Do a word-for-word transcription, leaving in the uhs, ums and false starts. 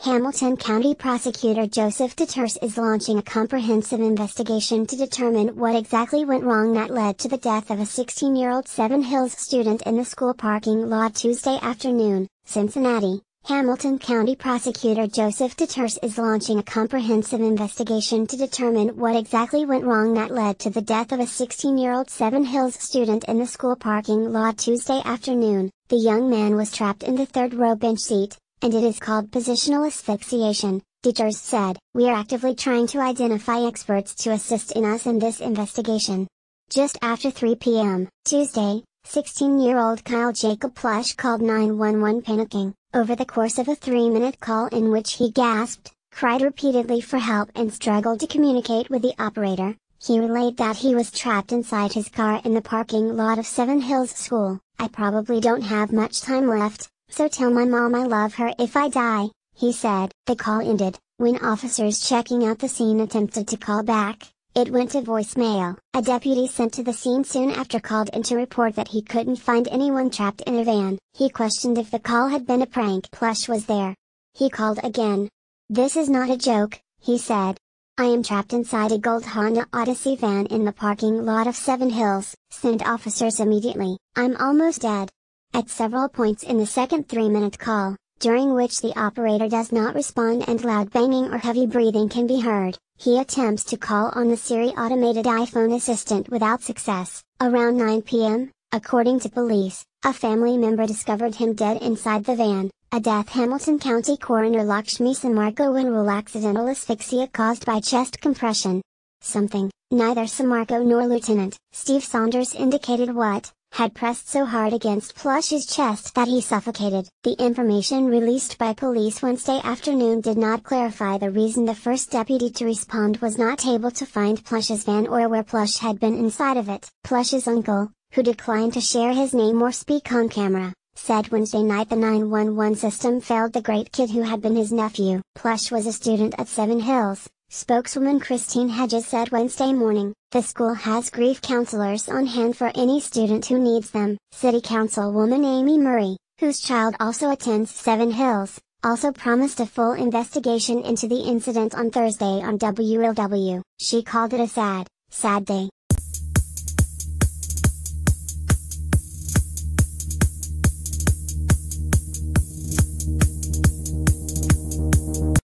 Hamilton County Prosecutor Joseph DeTurse is launching a comprehensive investigation to determine what exactly went wrong that led to the death of a sixteen-year-old Seven Hills student in the school parking lot Tuesday afternoon, Cincinnati. Hamilton County Prosecutor Joseph DeTurse is launching a comprehensive investigation to determine what exactly went wrong that led to the death of a sixteen-year-old Seven Hills student in the school parking lot Tuesday afternoon. The young man was trapped in the third row bench seat, and it is called positional asphyxiation, DeTurse said. "We are actively trying to identify experts to assist in us in this investigation." Just after three p m Tuesday, sixteen-year-old Kyle Jacob Plush called nine one one panicking, over the course of a three-minute call in which he gasped, cried repeatedly for help and struggled to communicate with the operator. He relayed that he was trapped inside his car in the parking lot of Seven Hills School. "I probably don't have much time left, so tell my mom I love her if I die," he said. The call ended. When officers checking out the scene attempted to call back, it went to voicemail. A deputy sent to the scene soon after called in to report that he couldn't find anyone trapped in a van. He questioned if the call had been a prank. Plush was there. He called again. "This is not a joke," he said. "I am trapped inside a gold Honda Odyssey van in the parking lot of Seven Hills," said officers immediately. "I'm almost dead." At several points in the second three-minute call, during which the operator does not respond and loud banging or heavy breathing can be heard, he attempts to call on the Siri automated iPhone assistant without success. Around nine p m, according to police, a family member discovered him dead inside the van, a death. Hamilton County Coroner Lakshmi Samarko when rule accidental asphyxia caused by chest compression. Something, neither Samarko nor Lieutenant Steve Saunders indicated what, had pressed so hard against Plush's chest that he suffocated. The information released by police Wednesday afternoon did not clarify the reason the first deputy to respond was not able to find Plush's van or where Plush had been inside of it. Plush's uncle, who declined to share his name or speak on camera, said Wednesday night the nine one one system failed the great kid who had been his nephew. Plush was a student at Seven Hills. Spokeswoman Christine Hedges said Wednesday morning, "The school has grief counselors on hand for any student who needs them." City Councilwoman Amy Murray, whose child also attends Seven Hills, also promised a full investigation into the incident on Thursday on W L W. She called it a sad, sad day.